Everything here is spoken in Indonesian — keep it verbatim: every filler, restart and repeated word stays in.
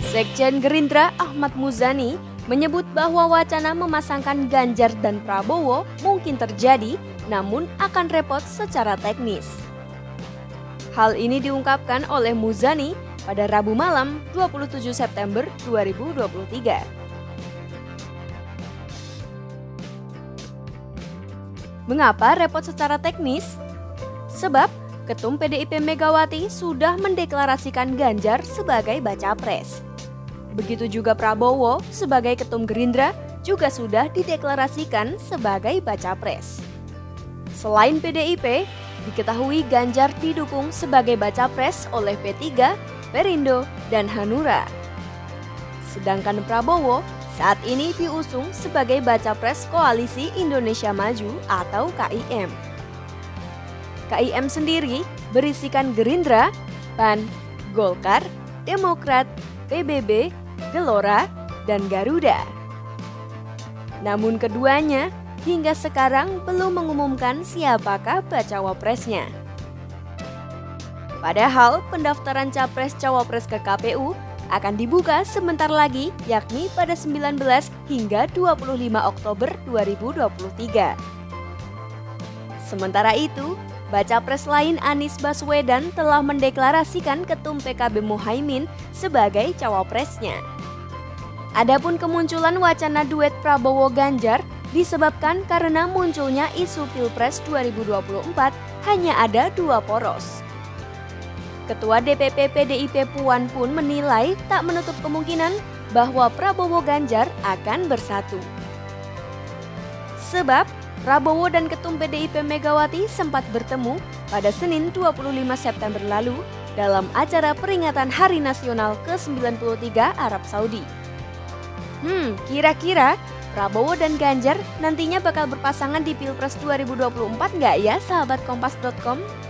Sekjen Gerindra Ahmad Muzani menyebut bahwa wacana memasangkan Ganjar dan Prabowo mungkin terjadi, namun akan repot secara teknis. Hal ini diungkapkan oleh Muzani pada Rabu malam dua puluh tujuh September dua ribu dua puluh tiga. Mengapa repot secara teknis? Sebab Ketum P D I P Megawati sudah mendeklarasikan Ganjar sebagai baca pres. Begitu juga Prabowo sebagai Ketum Gerindra juga sudah dideklarasikan sebagai baca pres. Selain P D I P, diketahui Ganjar didukung sebagai baca pres oleh P tiga, Perindo, dan Hanura. Sedangkan Prabowo saat ini diusung sebagai baca pres Koalisi Indonesia Maju atau K I M. K I M sendiri berisikan Gerindra, P A N, Golkar, Demokrat, P B B, Gelora, dan Garuda. Namun keduanya hingga sekarang belum mengumumkan siapakah bacawa presnya. Padahal pendaftaran Capres-Cawapres ke K P U akan dibuka sebentar lagi, yakni pada sembilan belas hingga dua puluh lima Oktober dua ribu dua puluh tiga. Sementara itu, baca pres lain Anies Baswedan telah mendeklarasikan Ketum P K B Muhaimin sebagai cawapresnya. Adapun kemunculan wacana duet Prabowo-Ganjar disebabkan karena munculnya isu Pilpres dua ribu dua puluh empat hanya ada dua poros. Ketua D P P P D I P Puan pun menilai tak menutup kemungkinan bahwa Prabowo-Ganjar akan bersatu. Sebab Prabowo dan Ketum P D I P Megawati sempat bertemu pada Senin dua puluh lima September lalu dalam acara peringatan Hari Nasional ke sembilan puluh tiga Arab Saudi. Hmm, kira-kira Prabowo dan Ganjar nantinya bakal berpasangan di Pilpres dua ribu dua puluh empat nggak ya, sahabat kompas titik com?